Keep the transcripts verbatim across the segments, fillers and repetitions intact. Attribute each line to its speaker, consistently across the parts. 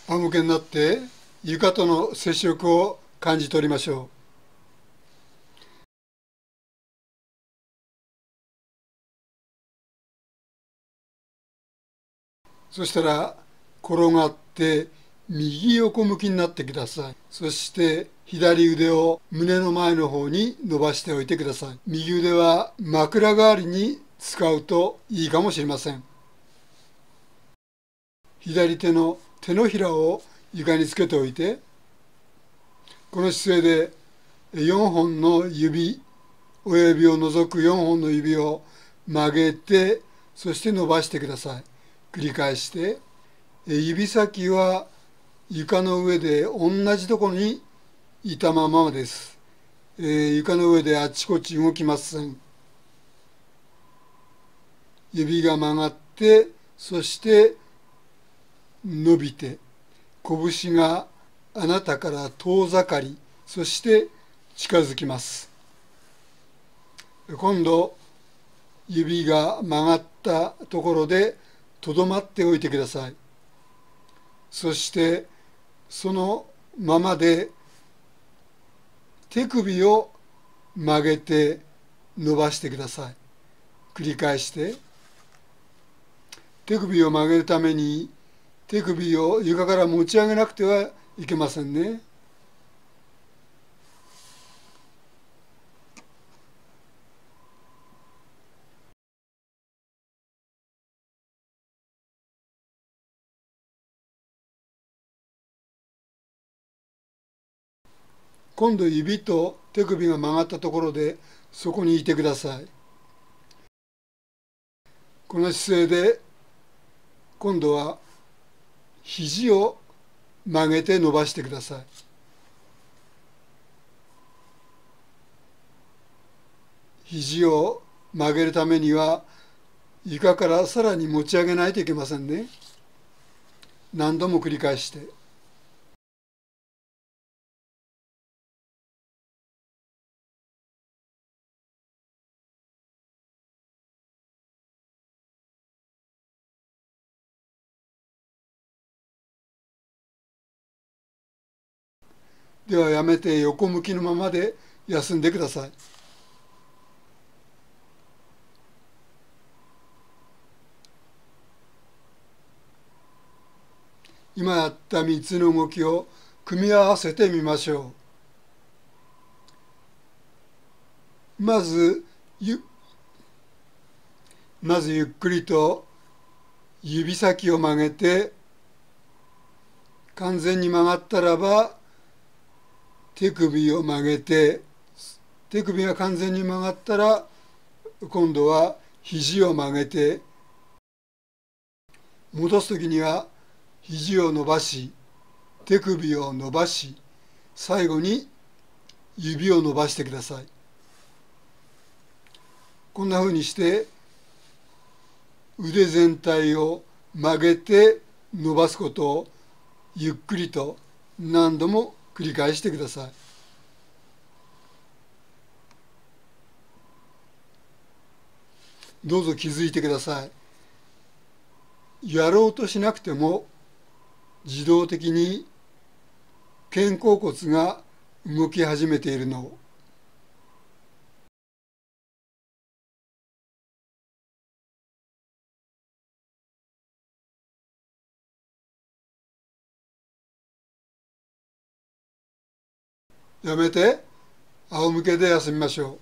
Speaker 1: 仰向けになって床との接触を感じ取りましょう。そしたら転がって右横向きになってください。そして左腕を胸の前の方に伸ばしておいてください。右腕は枕代わりに使うといいかもしれません。左手の手のひらを床につけておいて、この姿勢でよんほんの指、親指を除くよんほんの指を曲げて、そして伸ばしてください。繰り返して、指先は床の上で同じところにいたままです。えー、床の上であちこち動きません。指が曲がって、そして伸びて、拳があなたから遠ざかり、そして近づきます。今度、指が曲がったところでとどまっておいてください。そしてそのままで手首を曲げて伸ばしてください。繰り返して、手首を曲げるために手首を床から持ち上げなくてはいけませんね。今度指と手首が曲がったところでそこにいてください。この姿勢で今度は肘を曲げて伸ばしてください。肘を曲げるためには床からさらに持ち上げないといけませんね。何度も繰り返して。ではやめて横向きのままで休んでください。今やったみっつの動きを組み合わせてみましょう。まずゆまずゆっくりと指先を曲げて、完全に曲がったらば手首を曲げて、手首が完全に曲がったら今度は肘を曲げて、戻すときには肘を伸ばし、手首を伸ばし、最後に指を伸ばしてください。こんなふうにして腕全体を曲げて伸ばすことをゆっくりと何度も繰り返してください。どうぞ気づいてください。やろうとしなくても自動的に肩甲骨が動き始めているのを。やめて仰向けで休みましょ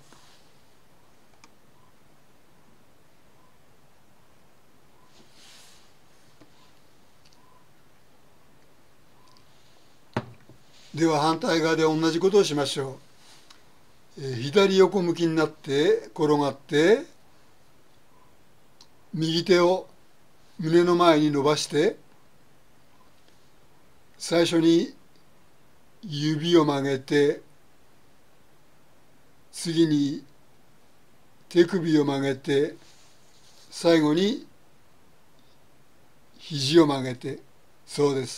Speaker 1: う。では反対側で同じことをしましょう。えー、左横向きになって転がって、右手を胸の前に伸ばして、最初に指を曲げて、次に手首を曲げて、最後に肘を曲げて、そうです。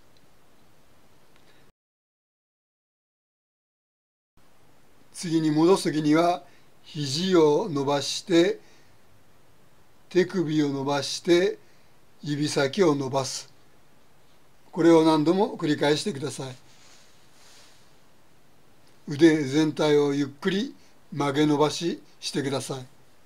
Speaker 1: 次に戻すときには肘を伸ばして手首を伸ばして指先を伸ばす。 これを何度も繰り返してください。腕全体をゆっくり曲げ伸ばししてください。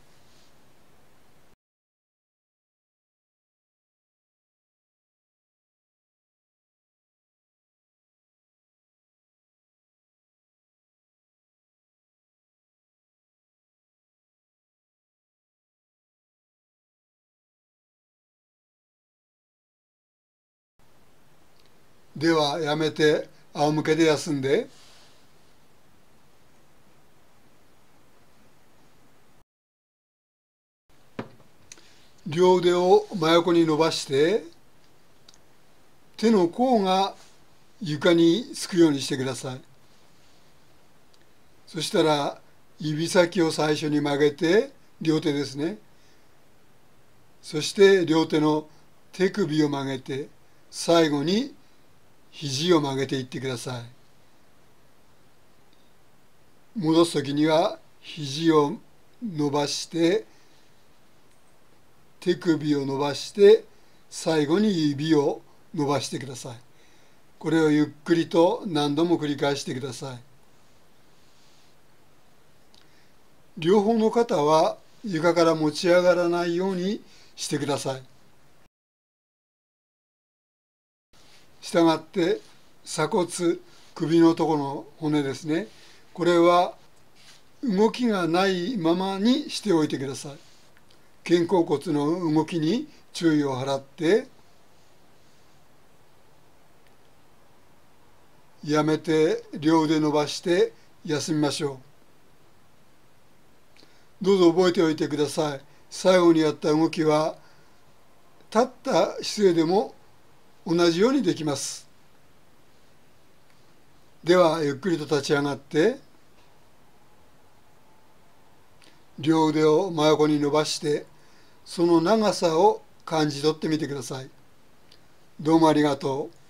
Speaker 1: ではやめて仰向けで休んで、両腕を真横に伸ばして、手の甲が床につくようにしてください。そしたら指先を最初に曲げて、両手ですね。そして両手の手首を曲げて、最後に肘を曲げていってください。戻すときには肘を伸ばして、手首を伸ばして、最後に指を伸ばしてください。これをゆっくりと何度も繰り返してください。両方の肩は床から持ち上がらないようにしてください。したがって鎖骨、首のところの骨ですね。これは動きがないままにしておいてください。肩甲骨の動きに注意を払って、やめて両腕伸ばして休みましょう。どうぞ覚えておいてください。最後にやった動きは立った姿勢でも同じようにできます。ではゆっくりと立ち上がって、両腕を真横に伸ばして、その長さを感じ取ってみてください。どうもありがとう。